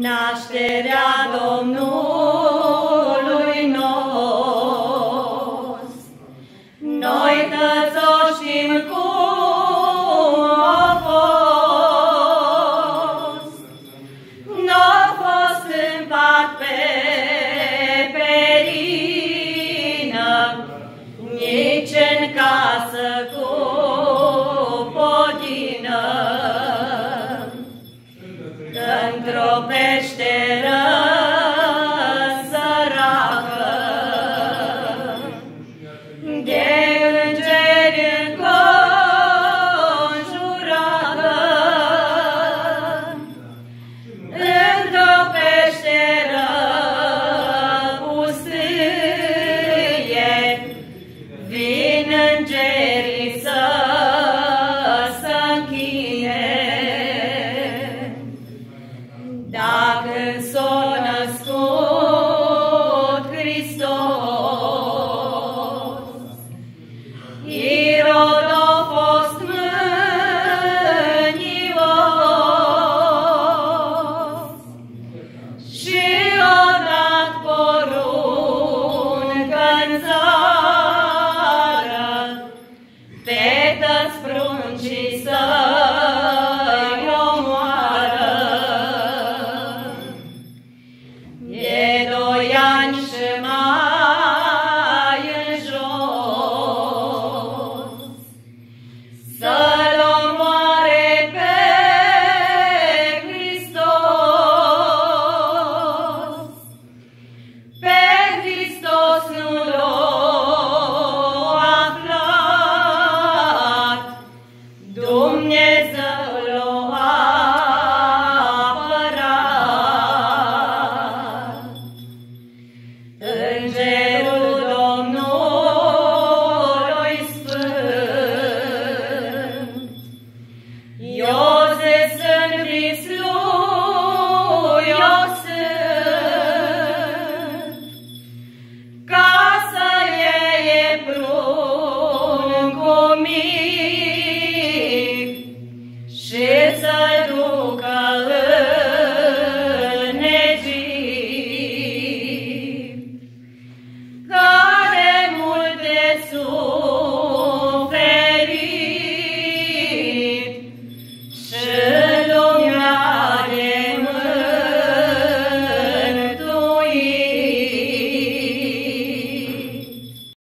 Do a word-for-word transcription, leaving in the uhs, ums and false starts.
Nașterea Domnului nostru, noi toți o știm cum a fost. N-a fost împat pe perină, nici în casă cu podină, într-o peșteră săracă, de îngeri înconjurată, într-o peșteră pustie, vin îngerii să s-închine. Dacă s-a născut Hristos, Irod a fost mânios și a dat poruncă-n țară pe toți pruncii să-i omoară. E doi ani și mai în jos, să-L omoare pe Hristos. Pe Hristos nu l-a aflat, Dumnezeu l-a apărat. Îngerul Domnului Sfânt, Iosif în vis lui o sunt, ca să iei prunc cu mine.